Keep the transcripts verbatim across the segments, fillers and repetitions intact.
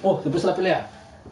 Oh, se empezó la pelea.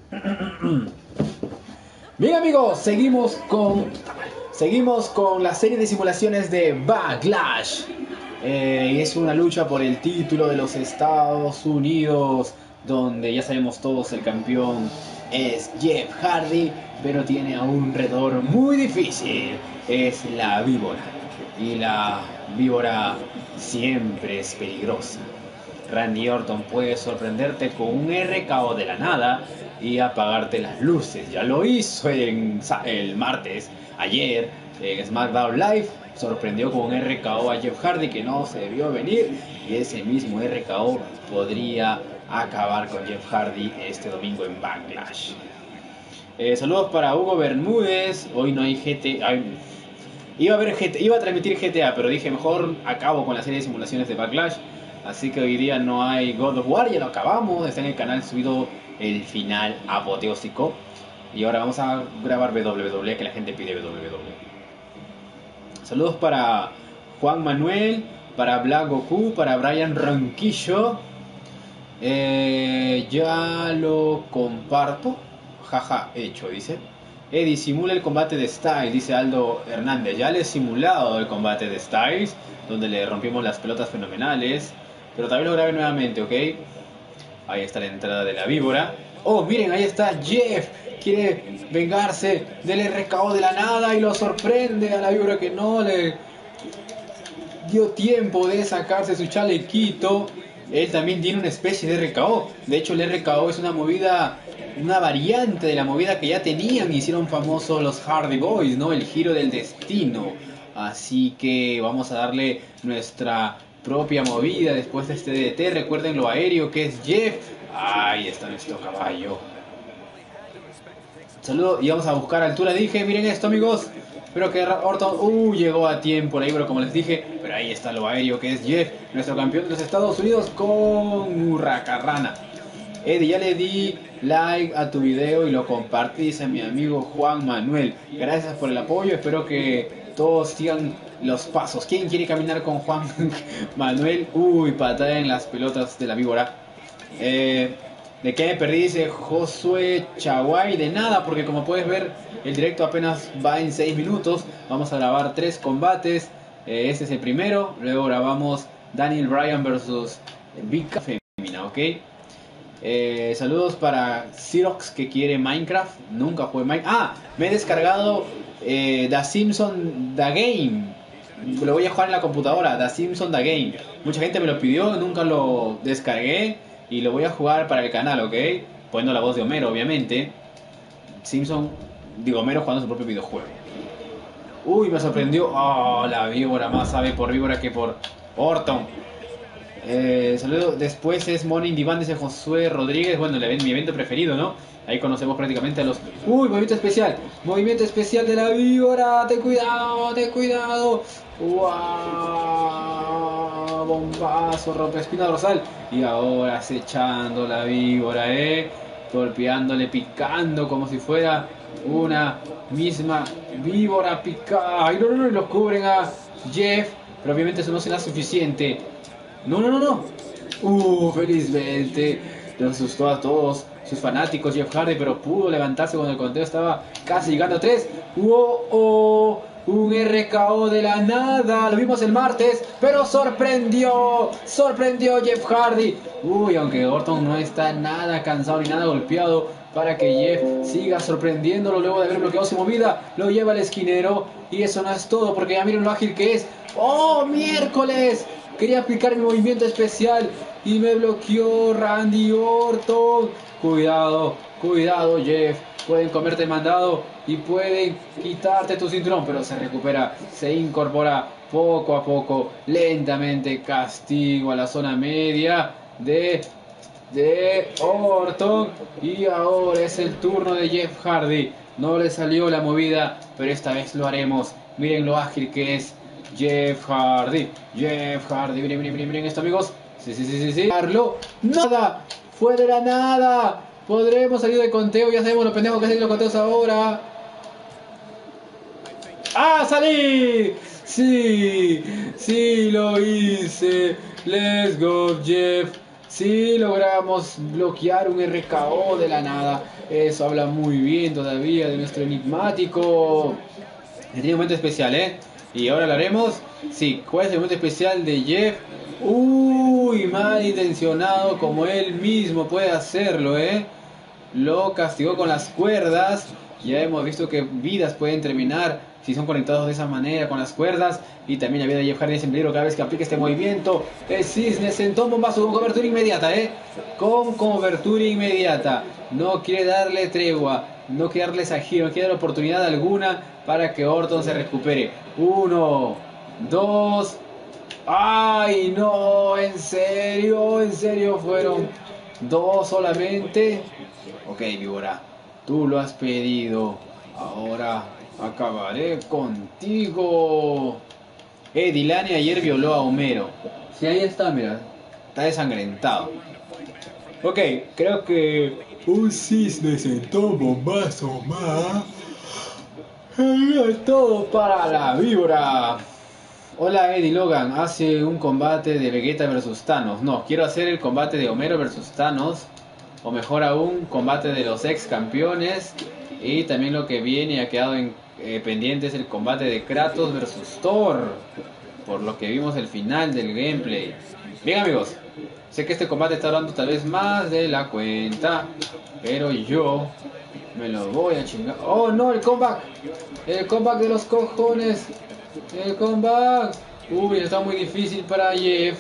Bien amigos, seguimos con Seguimos con la serie de simulaciones de Backlash. Eh, es una lucha por el título de los Estados Unidos, donde ya sabemos todos el campeón es Jeff Hardy, pero tiene a un retor muy difícil, es la víbora. Y la víbora siempre es peligrosa. Randy Orton puede sorprenderte con un R K O de la nada y apagarte las luces. Ya lo hizo en, el martes, ayer, en SmackDown Live. Sorprendió con un R K O a Jeff Hardy que no se debió venir. Y ese mismo R K O podría acabar con Jeff Hardy este domingo en Backlash. Eh, saludos para Hugo Bermúdez. Hoy no hay G T A. Iba a, ver G T A, iba a transmitir G T A, pero dije mejor acabo con la serie de simulaciones de Backlash. Así que hoy día no hay God of War, ya lo acabamos. Está en el canal subido el final apoteósico. Y ahora vamos a grabar W W E, que la gente pide W W E. Saludos para Juan Manuel, para Black Goku, para Brian Ronquillo. Eh, ya lo comparto. Jaja, hecho, dice. Eddie, simula el combate de Styles, dice Aldo Hernández. Ya le he simulado el combate de Styles, donde le rompimos las pelotas fenomenales. Pero también lo grabé nuevamente, ¿ok? Ahí está la entrada de la víbora. Oh, miren, ahí está Jeff. Quiere vengarse del R K O de la nada y lo sorprende a la víbora que no le dio tiempo de sacarse su chalequito. Él también tiene una especie de R K O. De hecho, el R K O es una movida, una variante de la movida que ya tenían y hicieron famosos los Hardy Boys, ¿no? El giro del destino. Así que vamos a darle nuestra propia movida después de este D D T. Recuerden lo aéreo que es Jeff. Ahí está nuestro caballo. Saludos y vamos a buscar altura. Dije, miren esto amigos. Espero que Orton uh, llegó a tiempo la víbora como les dije. Pero ahí está lo aéreo que es Jeff, nuestro campeón de los Estados Unidos con Hurracarrana. Eddie, ya le di like a tu video y lo compartí, dice mi amigo Juan Manuel. Gracias por el apoyo, espero que todos sigan los pasos. ¿Quién quiere caminar con Juan Manuel? Uy, patada en las pelotas de la víbora. Eh, ¿De qué me perdí? Dice Josué Chaguay. De nada, porque como puedes ver, el directo apenas va en seis minutos. Vamos a grabar tres combates. Eh, este es el primero. Luego grabamos Daniel Bryan versus Big Femina, ¿ok? Eh, saludos para Xerox que quiere Minecraft. Nunca jugué Minecraft. Ah, me he descargado eh, The Simpsons The Game. Lo voy a jugar en la computadora. The Simpsons The Game. Mucha gente me lo pidió, nunca lo descargué. Y lo voy a jugar para el canal, ¿ok? Poniendo la voz de Homero, obviamente. Simpson, digo, Homero jugando su propio videojuego. Uy, me sorprendió. Oh, la víbora, más sabe por víbora que por Orton. Eh, saludos. Después es Morning Divan, dice Josué Rodríguez. Bueno, mi evento preferido, ¿no? Ahí conocemos prácticamente a los... Uy, movimiento especial. Movimiento especial de la víbora. Ten cuidado, ten cuidado. ¡Wow! Bombazo, rompe espina dorsal. Y ahora acechando la víbora, ¿eh? Golpeándole, picando como si fuera una misma víbora picada. Ay, no, no, no, y los cubren a Jeff. Pero obviamente eso no será suficiente. No, no, no, no. Uh, felizmente los asustó a todos sus fanáticos Jeff Hardy, pero pudo levantarse cuando el conteo estaba casi llegando a tres. ¡Wow! Oh, un R K O de la nada. Lo vimos el martes, pero sorprendió. Sorprendió Jeff Hardy. Uy, aunque Orton no está nada cansado ni nada golpeado, para que Jeff siga sorprendiéndolo luego de haber bloqueado su movida. Lo lleva al esquinero. Y eso no es todo, porque ya miren lo ágil que es. ¡Oh, miércoles! Quería aplicar mi movimiento especial y me bloqueó Randy Orton. Cuidado, cuidado Jeff. Pueden comerte el mandado y pueden quitarte tu cinturón, pero se recupera, se incorpora poco a poco, lentamente. Castigo a la zona media de, de Orton. Y ahora es el turno de Jeff Hardy. No le salió la movida, pero esta vez lo haremos. Miren lo ágil que es Jeff Hardy, Jeff Hardy, miren, miren, miren, miren esto amigos. Sí, sí, sí, sí, sí. Carlo, nada, fue de la nada. Podremos salir del conteo, ya sabemos lo pendejos que hacen los conteos ahora. ¡Ah, salí! Sí, sí lo hice. Let's go, Jeff. Sí, logramos bloquear un R K O de la nada. Eso habla muy bien todavía de nuestro enigmático. Tiene un momento especial, ¿eh? Y ahora lo haremos. Sí, ¿cuál es el momento especial de Jeff? Uy, mal intencionado como él mismo puede hacerlo, ¿eh? Lo castigó con las cuerdas. Ya hemos visto que vidas pueden terminar si son conectados de esa manera con las cuerdas. Y también la vida de Jeff Hardy es en peligro cada vez que aplique este movimiento. El cisne sentó un bombazo con cobertura inmediata, ¿eh? Con cobertura inmediata. No quiere darle tregua. No quiere darle esa giro. No quiere dar oportunidad alguna para que Orton se recupere. Uno, dos. ¡Ay, no! ¿En serio? ¿En serio fueron dos solamente? Ok, víbora, tú lo has pedido. Ahora acabaré contigo. Eh, Dilani ayer violó a Homero. Sí, ahí está, mira. Está desangrentado. Ok, creo que un cisne sentó un bombazo más. Es todo para la víbora. Hola Eddie Logan, hace un combate de Vegeta versus Thanos. No, quiero hacer el combate de Homero versus Thanos. O mejor aún, combate de los ex campeones. Y también lo que viene y ha quedado en, eh, pendiente es el combate de Kratos versus Thor. Por lo que vimos el final del gameplay. Bien amigos, sé que este combate está dando tal vez más de la cuenta. Pero yo me lo voy a chingar. ¡Oh no! El comeback. El comeback de los cojones. El comeback. Uy, está muy difícil para Jeff.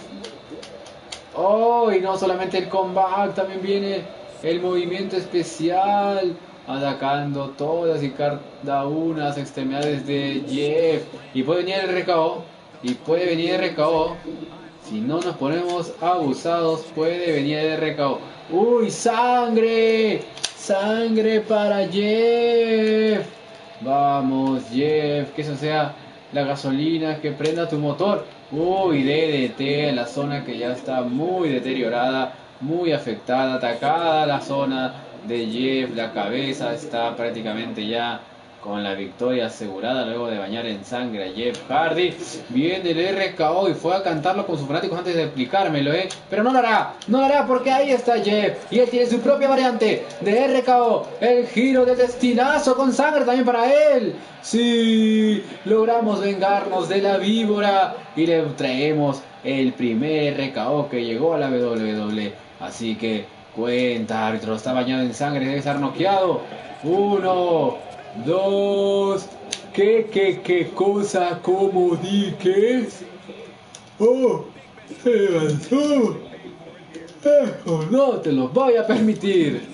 Oh, y no solamente el comeback, también viene el movimiento especial, atacando todas y cada una de las extremidades de Jeff. Y puede venir el R K O, y puede venir el R K O. Si no nos ponemos abusados, puede venir el R K O. ¡Uy, sangre! ¡Sangre para Jeff! Vamos, Jeff, que eso sea la gasolina que prenda tu motor. Uy, D D T en la zona que ya está muy deteriorada, muy afectada, atacada la zona de Jeff. La cabeza está prácticamente ya con la victoria asegurada luego de bañar en sangre a Jeff Hardy. Viene el R K O y fue a cantarlo con sus fanáticos antes de explicármelo, ¿eh? Pero no lo hará, no lo hará porque ahí está Jeff. Y él tiene su propia variante de R K O. El giro de destinazo con sangre también para él. Sí, logramos vengarnos de la víbora y le traemos el primer R K O que llegó a la W W E. Así que cuenta, árbitro, está bañado en sangre, debe estar noqueado. Uno. Dos, ¿qué, qué, qué cosa, como dices? Oh, se lanzó. Eso no te lo voy a permitir.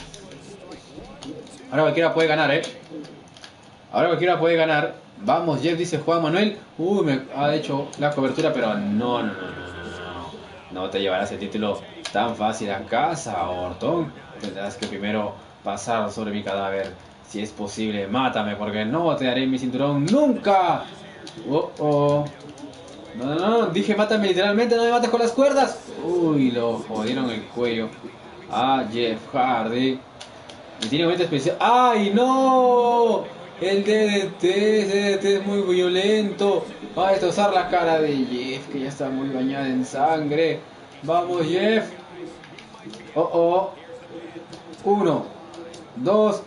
Ahora cualquiera puede ganar, ¿eh? Ahora cualquiera puede ganar. Vamos, Jeff, dice Juan Manuel. Uy, me ha hecho la cobertura, pero no, no, no, no, no. No te llevarás el título tan fácil a casa, Orton. Tendrás que primero pasar sobre mi cadáver. Si es posible, mátame, porque no te daré mi cinturón nunca. Oh, oh. No, no, no, dije mátame literalmente, no me mates con las cuerdas. Uy, lo jodieron el cuello a Jeff Hardy. Y tiene un momento especial. ¡Ay, no! El D D T, ese D D T es muy violento. Va a destrozar la cara de Jeff, que ya está muy bañada en sangre. Vamos, Jeff. Oh, oh. Uno, dos.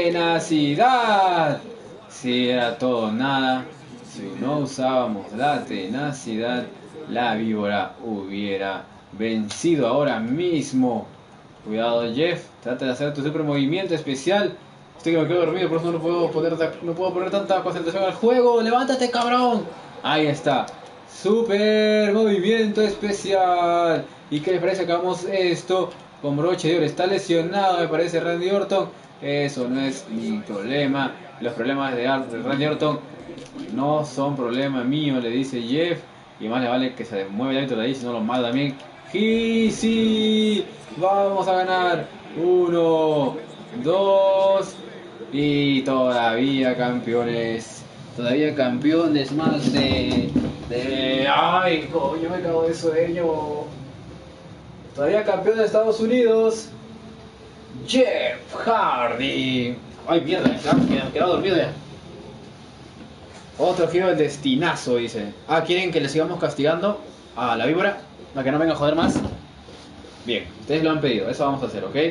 Tenacidad. Si era todo nada, si no usábamos la tenacidad, la víbora hubiera vencido ahora mismo. Cuidado, Jeff, trata de hacer tu super movimiento especial. Estoy que me quedo dormido, por eso no puedo poner, no puedo poner tanta concentración al juego. ¡Levántate, cabrón! Ahí está. Super movimiento especial. ¿Y qué les parece que hagamos esto con broche de oro? Está lesionado, me parece, Randy Orton. Eso no es mi problema. Los problemas de Randy Orton no son problema mío, le dice Jeff. Y más le vale que se mueva dentro de ahí, si no lo mata también. Y sí, vamos a ganar. Uno, dos. Y todavía campeones. Todavía campeones más de... de... Ay, coño, me cago de sueño. Todavía campeón de Estados Unidos. Jeff Hardy. Ay, mierda, me he quedado dormido ya. Otro giro del destinazo, dice. Ah, ¿quieren que le sigamos castigando a la víbora? Para que no venga a joder más. Bien, ustedes lo han pedido, eso vamos a hacer, ¿ok?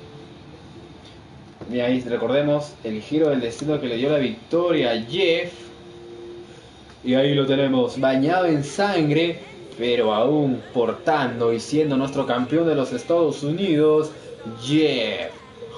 Y ahí recordemos el giro del destino que le dio la victoria a Jeff. Y ahí lo tenemos, bañado en sangre, pero aún portando y siendo nuestro campeón de los Estados Unidos, Jeff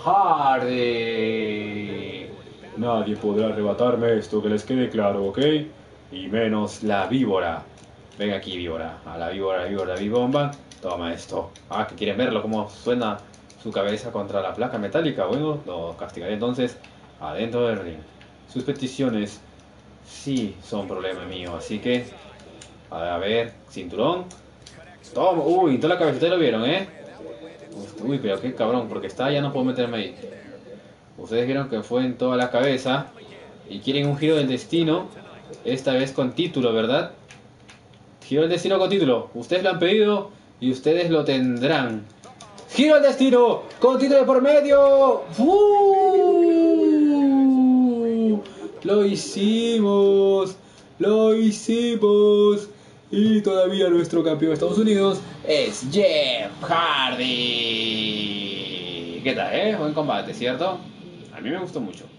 Hardy. Nadie podrá arrebatarme esto, que les quede claro, ¿ok? Y menos la víbora. Ven aquí, víbora. A la víbora, víbora, víbomba. Toma esto. Ah, que quieren verlo, cómo suena su cabeza contra la placa metálica. Bueno, lo castigaré entonces adentro del ring. Sus peticiones sí son problema mío, así que... A ver, cinturón. Toma, uy, en toda la cabeza, ustedes lo vieron, ¿eh? Uy, pero qué cabrón, porque está, ya no puedo meterme ahí. Ustedes vieron que fue en toda la cabeza. Y quieren un giro del destino. Esta vez con título, ¿verdad? Giro del destino con título. Ustedes lo han pedido y ustedes lo tendrán. ¡Giro del destino! ¡Con título de por medio! ¡Uh! ¡Lo hicimos! ¡Lo hicimos! Y todavía nuestro campeón de Estados Unidos es Jeff Hardy. ¿Qué tal, eh? Buen combate, ¿cierto? A mí me gustó mucho.